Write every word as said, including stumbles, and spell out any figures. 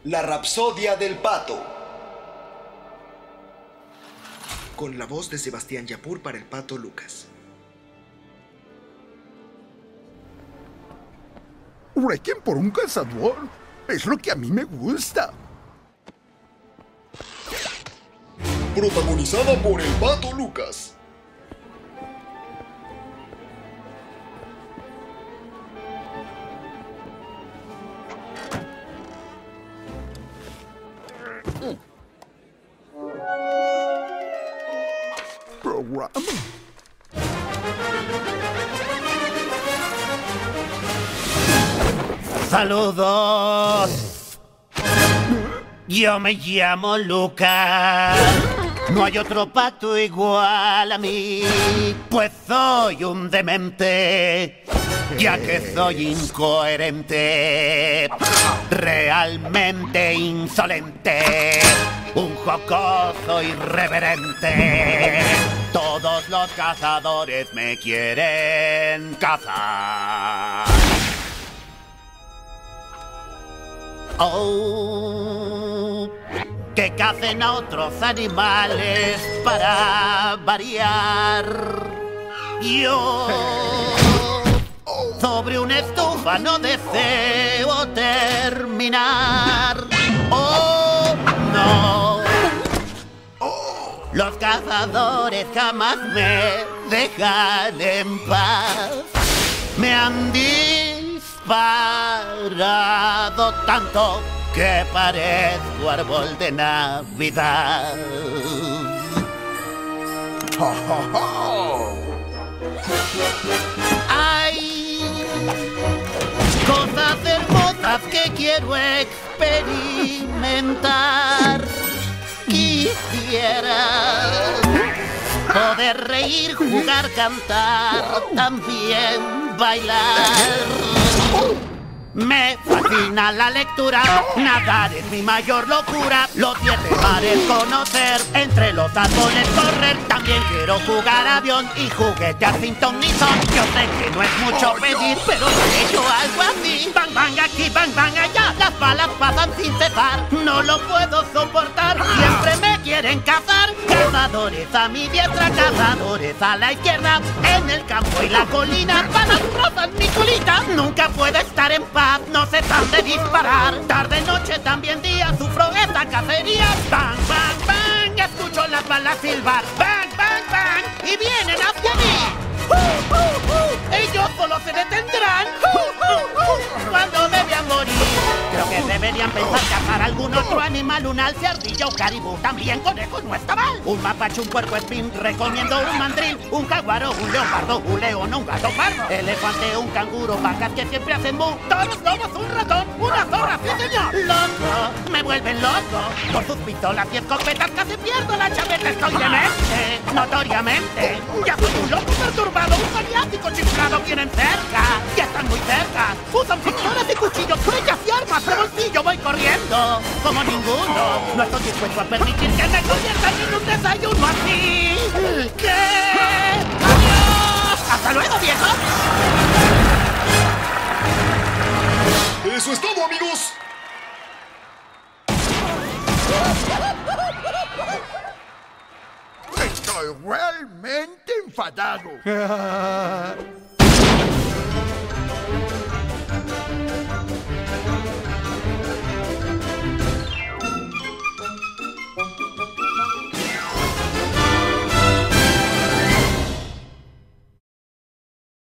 La Rapsodia del Pato. Con la voz de Sebastián Yapur para el Pato Lucas. Requiem por un cazador. Es lo que a mí me gusta. Protagonizada por el Pato Lucas. Programa. ¡Saludos! Yo me llamo Lucas. No hay otro pato igual a mí, pues soy un demente, ya que soy incoherente, realmente insolente, un jocoso irreverente. Todos los cazadores me quieren cazar. Oh, que cacen a otros animales para variar. Yo sobre una estufa no deseo terminar. Oh, no. Los cazadores jamás me dejan en paz. Me han disparado tanto que parezco árbol de Navidad. Hay cosas hermosas que quiero experimentar. Quisiera poder reír, jugar, cantar, también bailar. Me fascina la lectura, nadar es mi mayor locura. Los siete mares conocer, entre los árboles correr. También quiero jugar avión y juguetear sin ton ni son. Yo sé que no es mucho pedir, pero he hecho algo así. Bang bang aquí, bang bang allá, las balas pasan sin cesar. No lo puedo soportar, siempre me quieren cazar. Cazadores a mi diestra, cazadores a la izquierda. En el campo y la colina, balas rozan mi colita. Nunca puedo estar en paz, no cesan de disparar. Tarde, noche, también día, sufro esta cacería. Bang, bang, bang, escucho las balas silbar. Bang, bang, bang, y vienen hacia mí. Uh, uh, uh, ellos solo se detendrán uh, uh, uh, cuando debían morir. Creo que deberían pensar cazar algún otro animal, un alce, ardilla o caribú. También conejo no está mal. Un mapache, un puerco espín, recomiendo un mandril, un jaguar o un leopardo, un león o un gato pardo, elefante, un canguro, vacas que siempre hacen mu, todos lobos, un ratón, una zorra, sí señor. Loco, me vuelven loco. Por sus pistolas y escopetas casi pierdo la chaveta. Estoy demente, notoriamente. Ya soy un loco perturbado, un maniático chiflado. Vienen cerca, ya están muy cerca. Usan pistolas y cuchillos, flechas y armas de bolsillo. Voy corriendo como ninguno. No estoy dispuesto a permitir que me conviertan en un desayuno así. ¿Qué? ¡Adiós! ¡Hasta luego, viejo! Eso es todo, amigos. Estoy realmente enfadado.